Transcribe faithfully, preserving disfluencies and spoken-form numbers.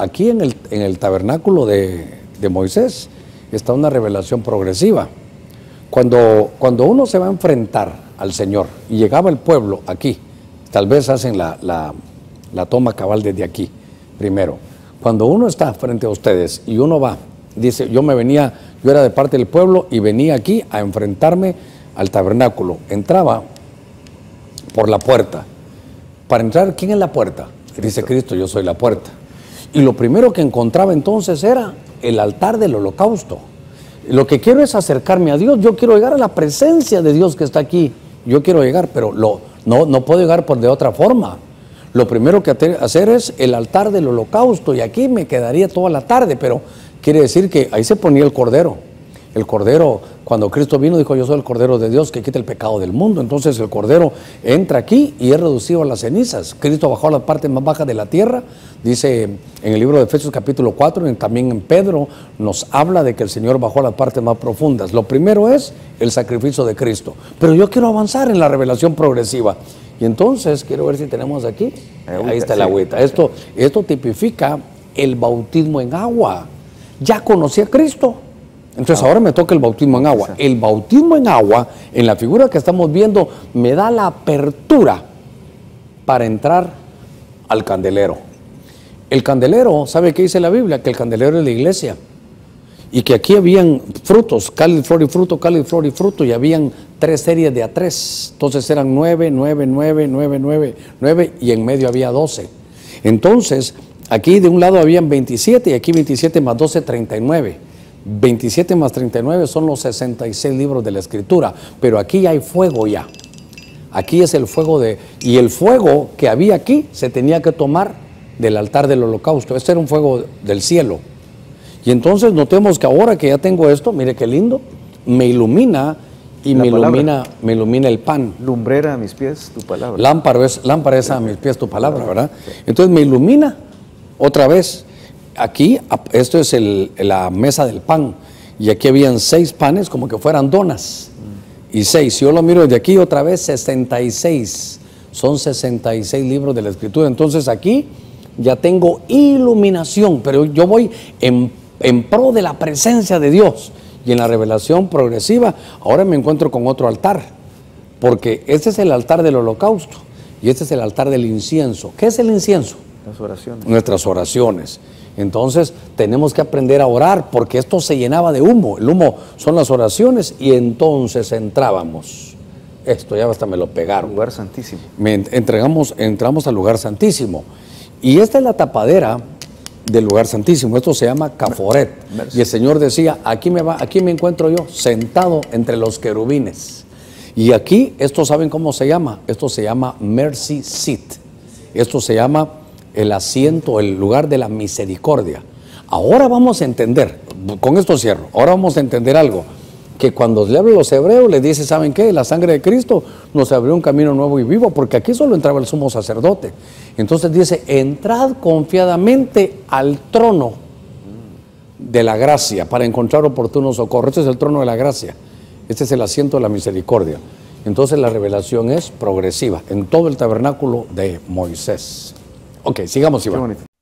aquí en el, en el tabernáculo de, de Moisés está una revelación progresiva. Cuando, cuando uno se va a enfrentar al Señor y llegaba el pueblo aquí, tal vez hacen la, la, la toma cabal desde aquí primero. Cuando uno está frente a ustedes y uno va, dice, yo me venía, yo era de parte del pueblo y venía aquí a enfrentarme al tabernáculo. Entraba por la puerta. Para entrar, ¿quién es la puerta? Cristo. Dice Cristo, yo soy la puerta. Y lo primero que encontraba entonces era el altar del holocausto. Lo que quiero es acercarme a Dios. Yo quiero llegar a la presencia de Dios que está aquí. Yo quiero llegar, pero lo, no, no puedo llegar por de otra forma. Lo primero que hacer es el altar del holocausto. Y aquí me quedaría toda la tarde, pero quiere decir que ahí se ponía el cordero. El cordero, cuando Cristo vino, dijo, yo soy el cordero de Dios que quita el pecado del mundo. Entonces el cordero entra aquí y es reducido a las cenizas. Cristo bajó a la parte más baja de la tierra. Dice en el libro de Efesios capítulo cuatro, y también en Pedro, nos habla de que el Señor bajó a las partes más profundas. Lo primero es el sacrificio de Cristo. Pero yo quiero avanzar en la revelación progresiva. Y entonces, quiero ver si tenemos aquí. Agüita, ahí está el agüita. Esto, esto tipifica el bautismo en agua. Ya conocí a Cristo. Entonces ahora me toca el bautismo en agua. El bautismo en agua, en la figura que estamos viendo, me da la apertura para entrar al candelero. El candelero, ¿sabe qué dice la Biblia? Que el candelero es la iglesia. Y que aquí habían frutos, cáliz, flor y fruto, cáliz, flor y fruto, y habían tres series de a tres. Entonces eran nueve, nueve, nueve, nueve, nueve, nueve, y en medio había doce. Entonces, aquí de un lado habían veintisiete, y aquí veintisiete más doce, treinta y nueve. veintisiete más treinta y nueve son los sesenta y seis libros de la Escritura, pero aquí hay fuego ya. Aquí es el fuego de... Y el fuego que había aquí se tenía que tomar del altar del holocausto. Este era un fuego del cielo. Y entonces notemos que ahora que ya tengo esto, mire qué lindo, me ilumina y me ilumina, me ilumina el pan. Lumbrera a mis pies, tu palabra. Lámpara es, lámpara es a mis pies tu palabra, ¿verdad? Entonces me ilumina otra vez. Aquí, esto es el, la mesa del pan, y aquí habían seis panes como que fueran donas, mm. y seis, si yo lo miro desde aquí otra vez, sesenta y seis, son sesenta y seis libros de la Escritura. Entonces aquí ya tengo iluminación, pero yo voy en, en pro de la presencia de Dios, y en la revelación progresiva, ahora me encuentro con otro altar, porque este es el altar del holocausto, y este es el altar del incienso. ¿Qué es el incienso? Las oraciones. Nuestras oraciones. Entonces tenemos que aprender a orar, porque esto se llenaba de humo. El humo son las oraciones, y entonces entrábamos. Esto ya hasta me lo pegaron. Lugar santísimo. Me entregamos, entramos al lugar santísimo. Y esta es la tapadera del lugar santísimo. Esto se llama Caforet. Mercy. Y el Señor decía, aquí me, va, aquí me encuentro yo, sentado entre los querubines. Y aquí, esto ¿saben cómo se llama? Esto se llama Mercy Seat. Esto se llama el asiento, el lugar de la misericordia. Ahora vamos a entender, con esto cierro, ahora vamos a entender algo, que cuando le hablan los hebreos, les dice, ¿saben qué? La sangre de Cristo nos abrió un camino nuevo y vivo, porque aquí solo entraba el sumo sacerdote. Entonces dice, entrad confiadamente al trono de la gracia para encontrar oportuno socorro. Este es el trono de la gracia, este es el asiento de la misericordia. Entonces la revelación es progresiva en todo el tabernáculo de Moisés. Ok, sigamos, Iván.